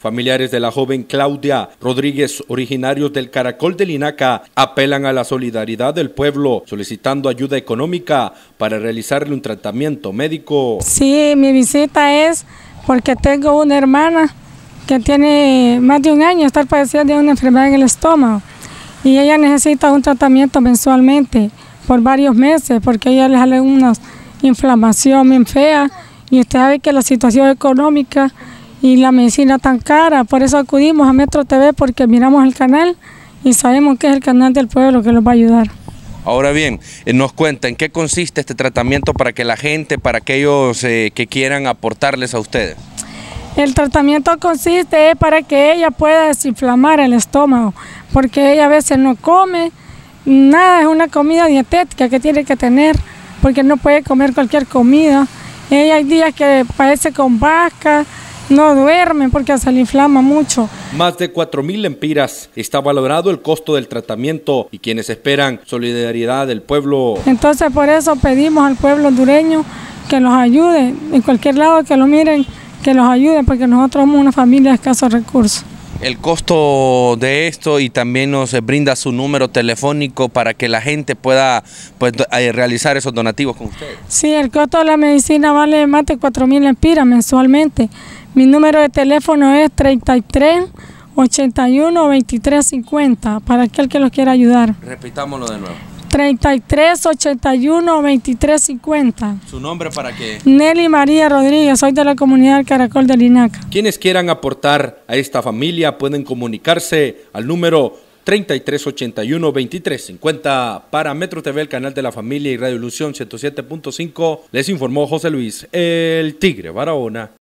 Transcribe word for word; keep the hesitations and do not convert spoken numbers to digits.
Familiares de la joven Claudia Rodríguez, originarios del Caracol de Linaca, apelan a la solidaridad del pueblo, solicitando ayuda económica para realizarle un tratamiento médico. Sí, mi visita es porque tengo una hermana que tiene más de un año estar padeciendo de una enfermedad en el estómago y ella necesita un tratamiento mensualmente por varios meses porque a ella le sale una inflamación bien fea y usted sabe que la situación económica y la medicina tan cara, por eso acudimos a Metro T V porque miramos el canal y sabemos que es el canal del pueblo que nos va a ayudar. Ahora bien, eh, nos cuenta en qué consiste este tratamiento para que la gente, para aquellos eh, que quieran aportarles a ustedes. El tratamiento consiste es para que ella pueda desinflamar el estómago, porque ella a veces no come nada, es una comida dietética que tiene que tener, porque no puede comer cualquier comida. Ella hay días que padece con vaca, no duerme porque se le inflama mucho. Más de cuatro mil lempiras está valorado el costo del tratamiento y quienes esperan solidaridad del pueblo. Entonces por eso pedimos al pueblo hondureño que los ayude, en cualquier lado que lo miren, que los ayuden porque nosotros somos una familia de escasos recursos. El costo de esto y también nos brinda su número telefónico para que la gente pueda pues, realizar esos donativos con ustedes. Sí, el costo de la medicina vale más de cuatro mil lempiras mensualmente. Mi número de teléfono es treinta y tres, ochenta y uno, veintitrés cincuenta para aquel que los quiera ayudar. Repitámoslo de nuevo. treinta y tres, ochenta y uno, veintitrés cincuenta. ¿Su nombre para qué? Nelly María Rodríguez, soy de la comunidad del Caracol de Linaca. Quienes quieran aportar a esta familia pueden comunicarse al número treinta y tres, ochenta y uno, veintitrés cincuenta. Para Metro T V, el canal de la familia y Radio Ilusión ciento siete punto cinco, les informó José Luis, el Tigre Barahona.